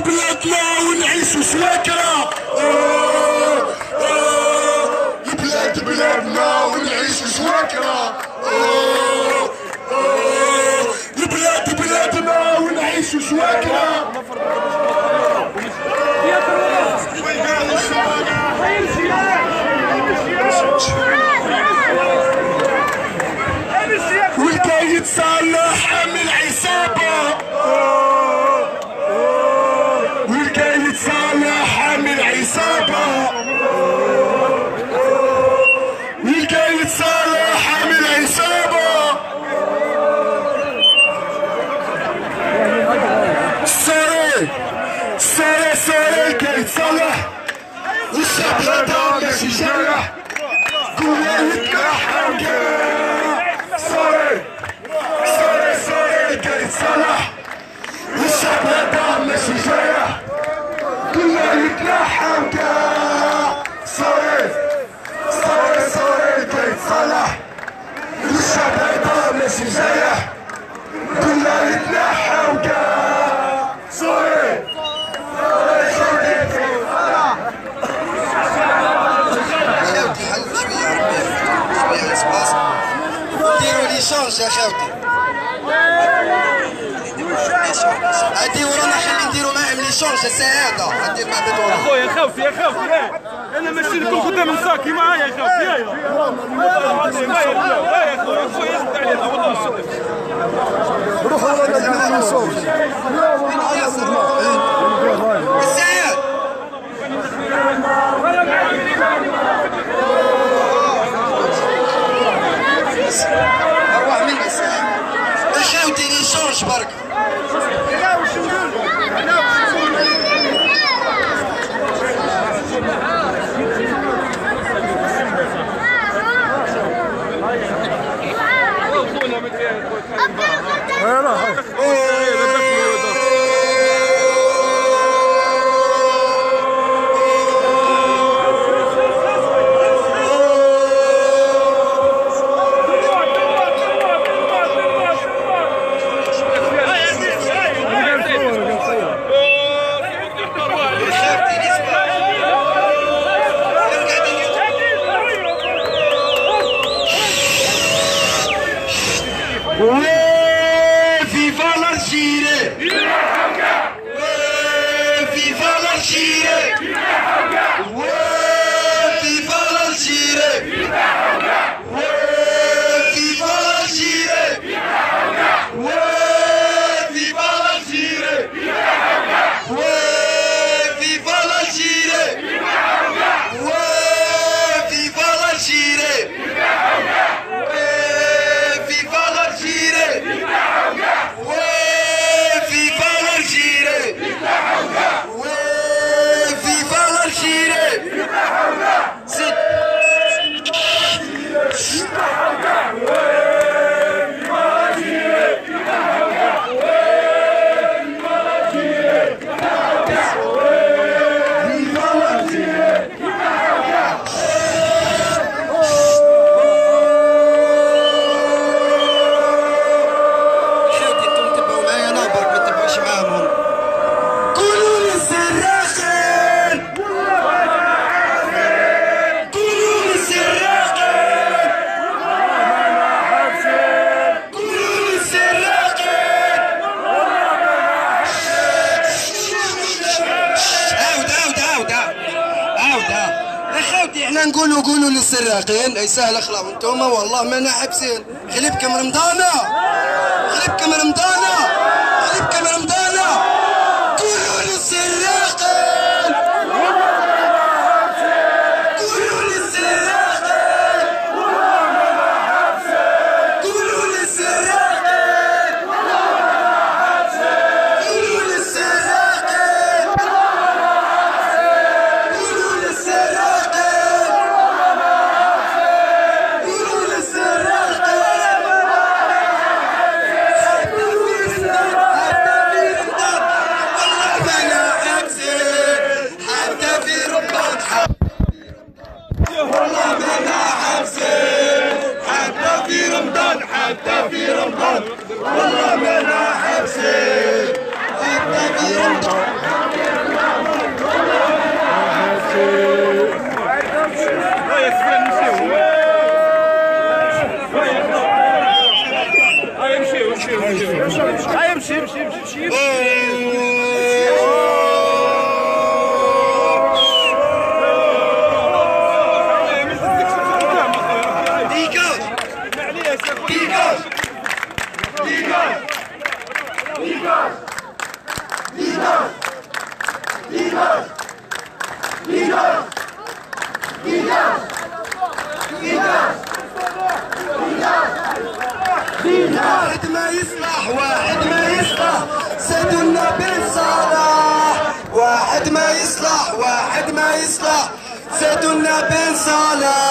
بلادنا ونعيشو سواكرة. البلاد بلادنا ونعيشو سواكرة. البلاد بلادنا ونعيشو سواكرة. والكايد صالح عامل عصابة. والكايد صالح عامل عصابة. والكايد صالح عامل عصابة. سوري سوري سوري الكايد صالح والشعب هذا ماشي جارح. كله يتلاحم سوري سوري سوري الكايد صالح والشعب هذا ماشي جارح. كله يتلاحم سوري سوري سوري الكايد صالح والشعب هذا ماشي جارح. كله يتلاحم سوري سوري سوري الكايد صالح. خاوتي حلوا شويه سباس ديروا لي شونج يا خاوتي. هادي ورانا خلي نديرو معاهم لي شونج السعاده. هادي المعبد ورانا خويا يا خوتي يا خوتي انا ماشي لكم قدام الساكي معايا يا خوتي. يا يا خويا خويا زدت علينا والله. روحوا ورانا نشوف السعاد. اروح مني السعاد. خاوتي لي شونج برك. Viva l'Algérie! Viva l'Algérie! Viva l'Algérie! Viva l'Algérie! Viva l'Algérie! Viva l'Algérie! Viva l'Algérie! احنا نقولوا للسراقين اي سهل اخلاو انتوما والله مانا حابسين. غلبكم رمضانه غلبكم رمضانه غلبكم رمضانه. قولوا للسراقين قولوا للسراقين قولوا للسراقين قولوا للسراقين قولوا للسراقين واحد ما يصلح واحد ما يصلح سيدنا بن صالح واحد ما يصلح واحد ما يصلح سيدنا بن صالح